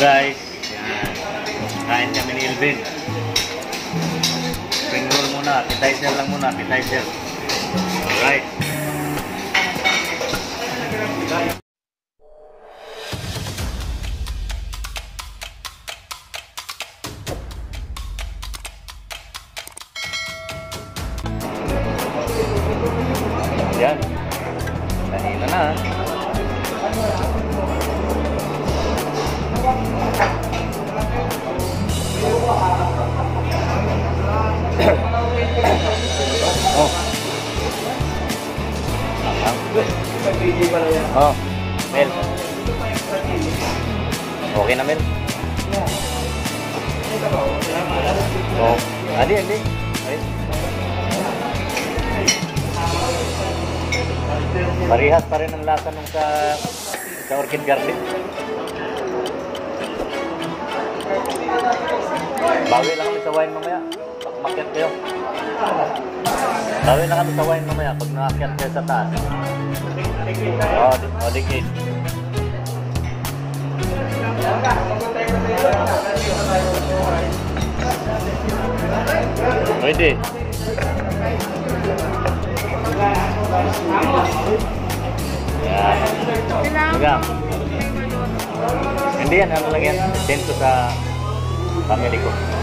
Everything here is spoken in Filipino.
guys, yan. Kain kami ni Elvin. Spring roll muna, appetizer lang muna, appetizer. Alright. Yan. Kanina na. Oh. Oh. Mel. Okay na, Mel? Oh. Adi. Ay. Parihas pa rin ang lasa nung sa Orchid Garden. Bawi lang kami sa wine mamaya. Pag umakyat kayo. Bawi lang kami sa wine mamaya pag naakyat kayo sa taas. Dikit. Pwede. Yan. Hanggang. Hindi yan, ano lang yan. Send ko sa family ko.